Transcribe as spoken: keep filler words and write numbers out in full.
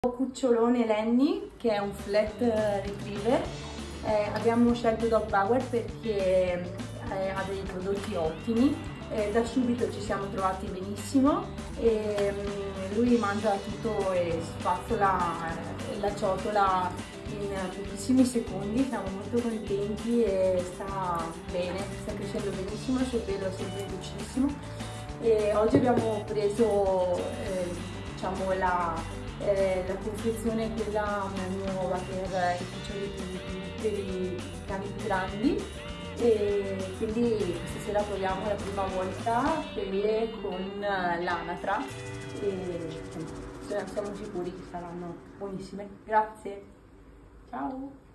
Cucciolone Lenny, che è un flat retriever. Eh, abbiamo scelto Dog Power perché eh, ha dei prodotti ottimi. Eh, da subito ci siamo trovati benissimo e um, lui mangia tutto e spazzola eh, la ciotola in pochissimi secondi. Siamo molto contenti e sta bene, sta crescendo benissimo, il suo pelo è sempre lucidissimo. E oggi abbiamo preso eh, diciamo la Eh, la confezione è quella nuova per i cuccioli per i cani più grandi, e quindi questa sera proviamo la prima volta quelle con l'anatra e siamo sicuri che saranno buonissime. Grazie, ciao!